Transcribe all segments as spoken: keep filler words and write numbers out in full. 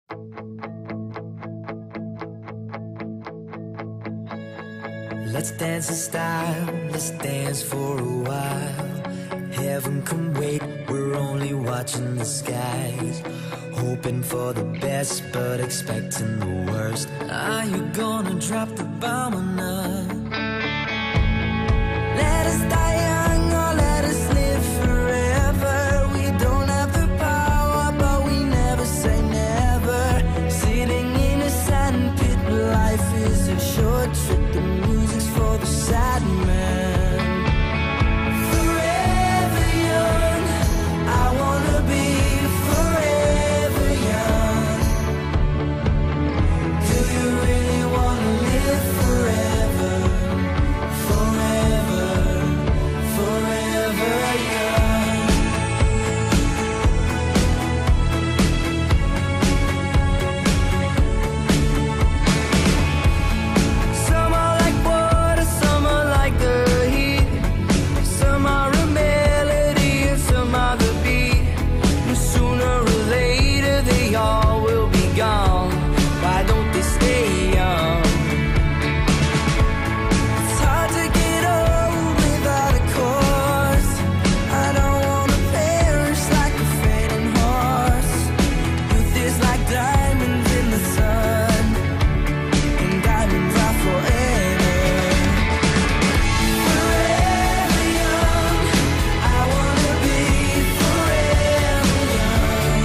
Let's dance in style, let's dance for a while. Heaven can wait, we're only watching the skies. Hoping for the best, but expecting the worst. Are you gonna drop the bomb or not? Let us die young or let us live forever. We don't have the power, but we never say never. Sitting in a sandpit, life is a short trip. The music's for the sad man. Forever young, I wanna be forever young. Do you really wanna live forever? Forever, forever young. Some are like water, some are like the heat. Some are a melody and some are the beat. And sooner or later they all will be gone. Why don't they stay young? It's hard to get old without a cause. I don't wanna perish like a fading horse. Youth is like diamonds in the sun, and diamonds are forever. Forever young, I wanna be forever young.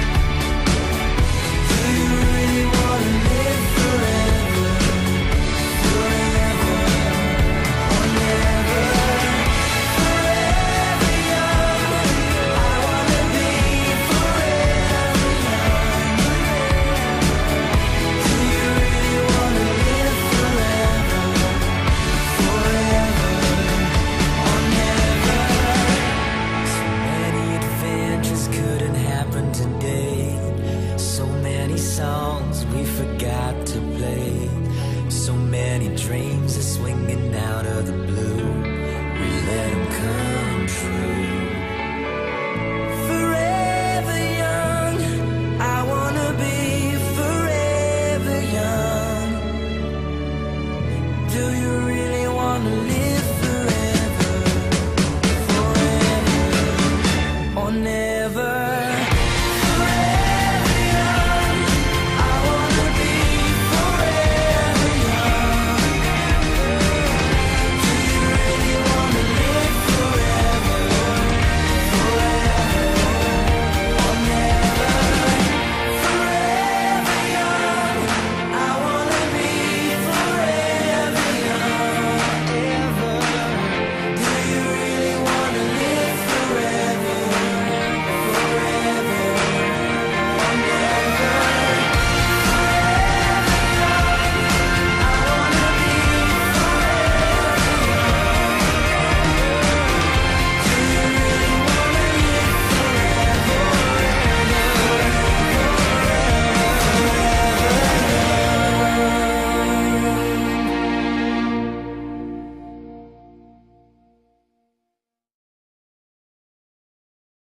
Do you really wanna live forever? Forever or never. Forever young, I wanna be forever young. Do you really wanna live forever? Forever or never. So many adventures couldn't happen today. So many songs we forgot to play. So many dreams are swinging out of the blue. We let 'em